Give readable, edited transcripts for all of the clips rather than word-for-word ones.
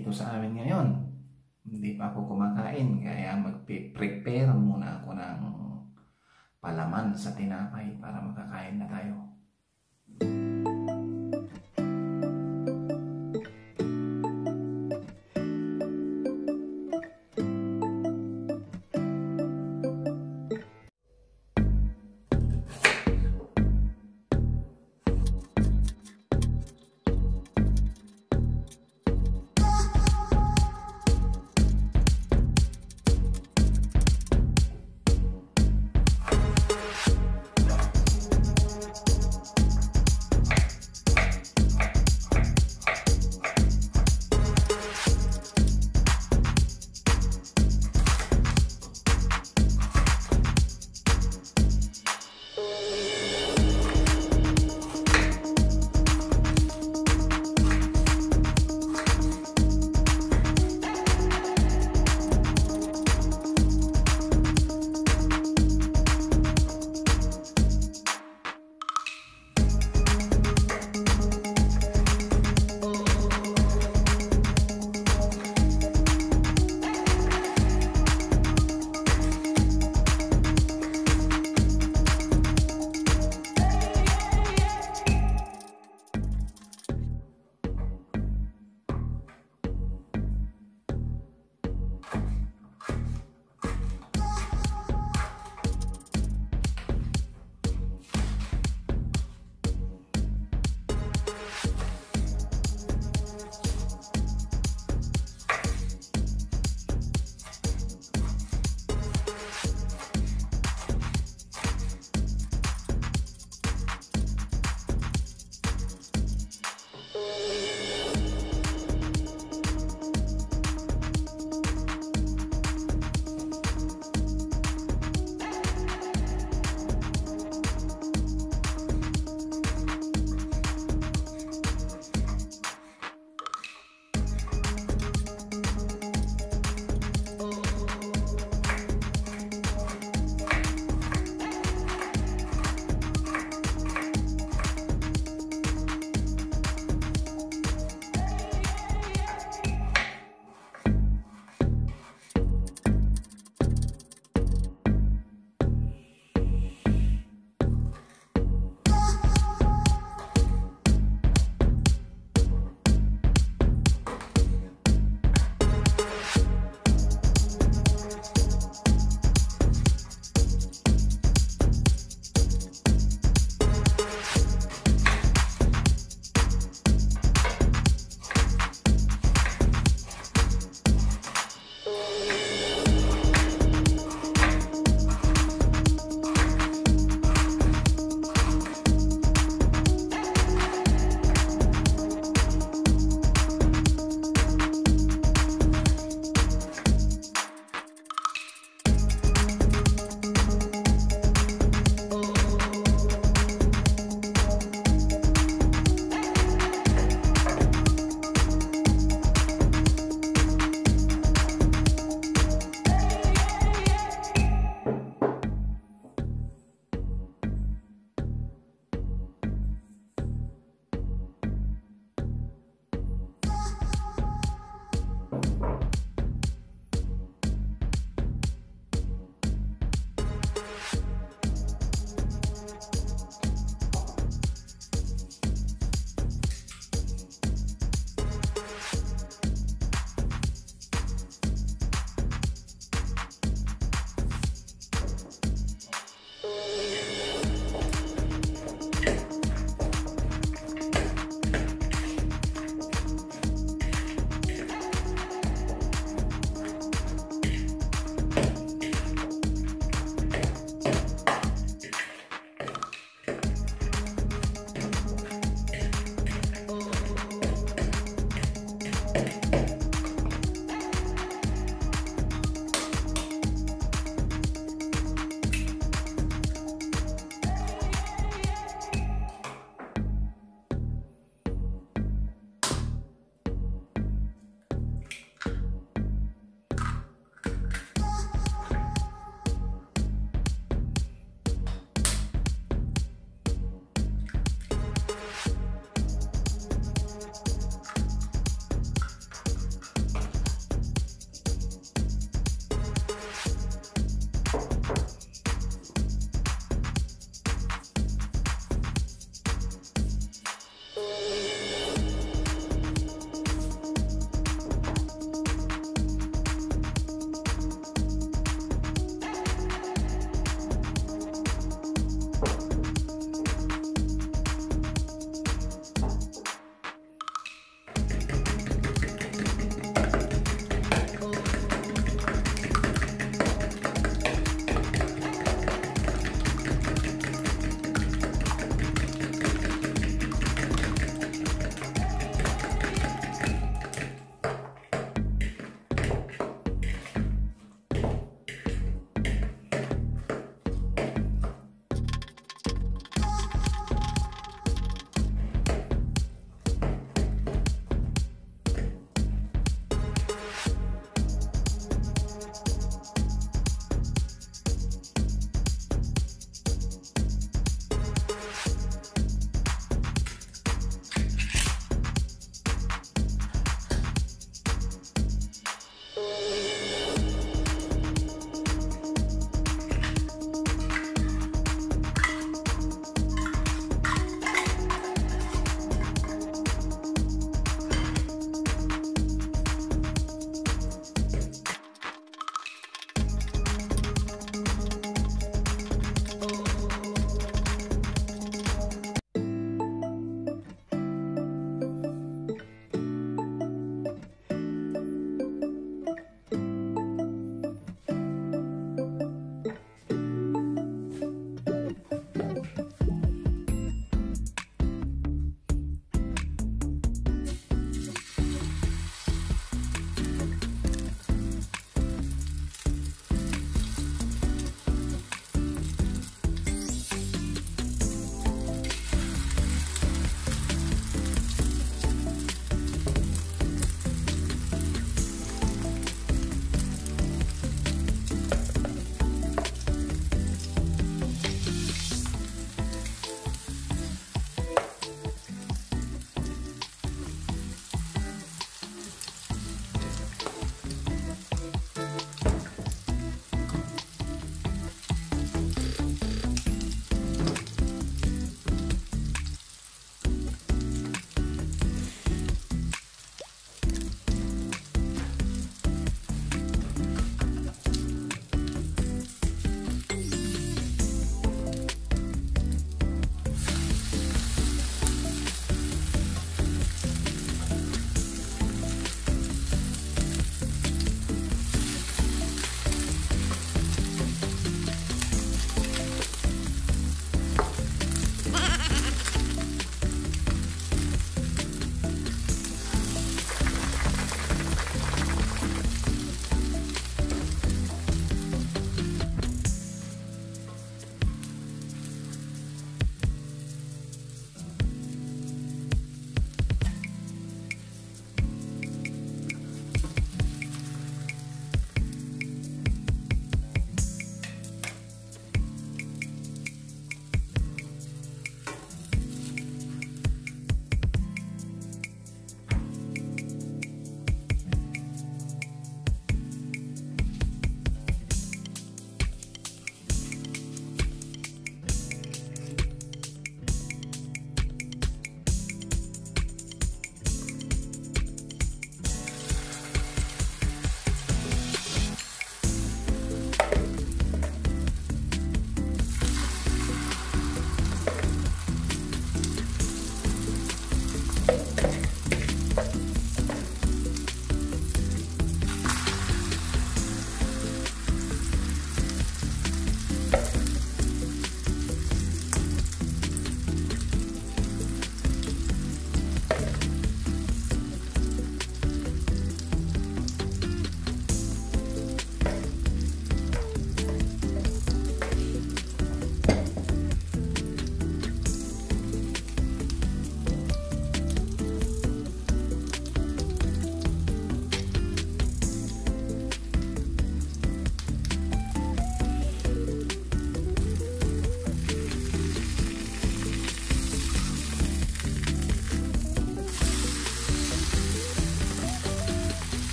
dito sa amin ngayon. Hindi pa ako kumakain, kaya mag-prepare muna ako ng palaman sa tinapay para makakain na tayo.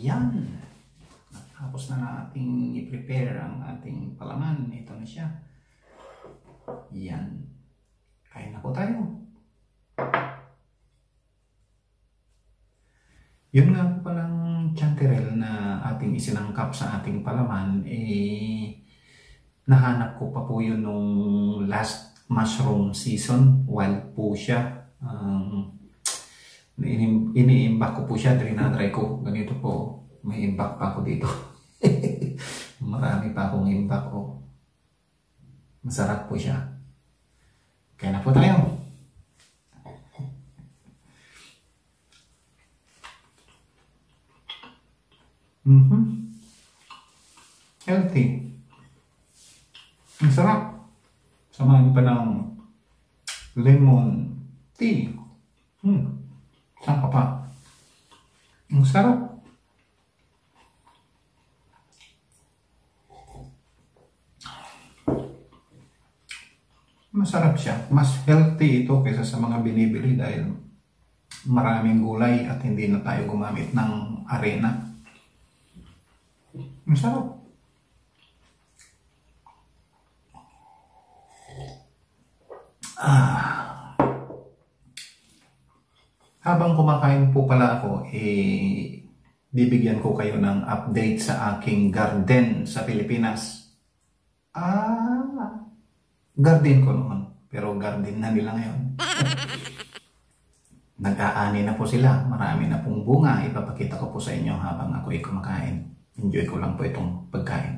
Ayan. Tapos na nating i-prepare ang ating palaman. Ito na siya. Yan. Kain na po tayo. Yun nga po palang chanterelle na ating isinangkap sa ating palaman, nahanap ko pa po yun nung last mushroom season. Wild po siya. Ini-imbak ko po siya, trinatry ko. Ganito po, may imbak pa ako dito. Marami pa akong imbak ko. Masarap po siya. Kaya na po tayo. Healthy. Ang sarap. Samahan pa ng lemon tea. Saan pa pa? Ang sarap. Masarap siya. Mas healthy ito kaysa sa mga binibili dahil maraming gulay at hindi na tayo gumamit ng arena. Masarap. Habang kumakain po pala ako, bibigyan ko kayo ng update sa aking garden sa Pilipinas. Garden ko noon, pero garden na nila ngayon. Nag-aani na po sila, marami na pong bunga. Ipapakita ko po sa inyo habang ako'y kumakain. Enjoy ko lang po itong pagkain.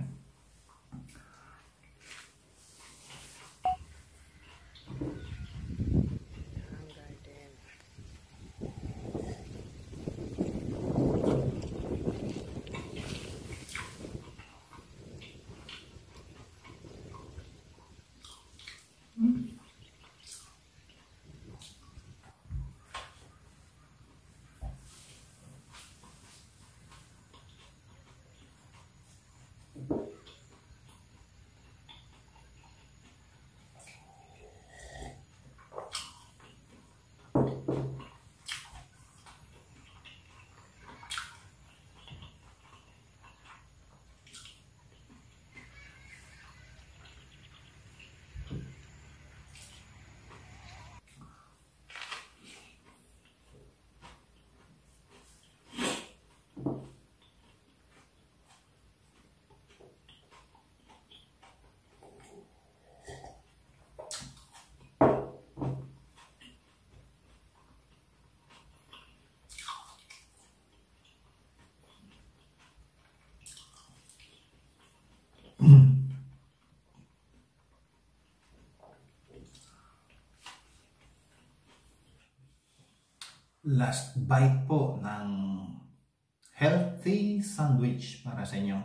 Last bite po ng healthy sandwich para sa inyo.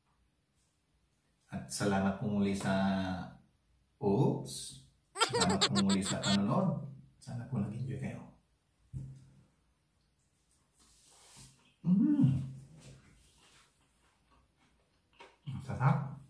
At salamat po muli sa salamat po muli sa panonood. Sana po nag-enjoy kayo. Sarap.